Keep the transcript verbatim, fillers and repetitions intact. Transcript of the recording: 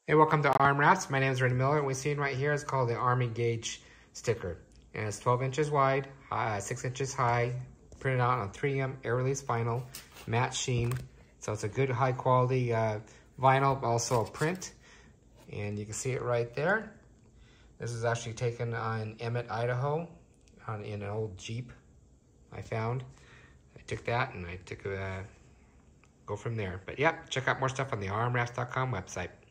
Hey, welcome to Arm Wraps. My name is Randy Miller, and what we're seeing right here is called the Army Gauge sticker. And it's twelve inches wide, uh, six inches high, printed out on three M air release vinyl, matte sheen. So it's a good high quality uh, vinyl, also a print. And you can see it right there. This is actually taken on Emmett, Idaho, on, in an old Jeep I found. I took that and I took a, uh, go from there. But yeah, check out more stuff on the arm wraps dot com website.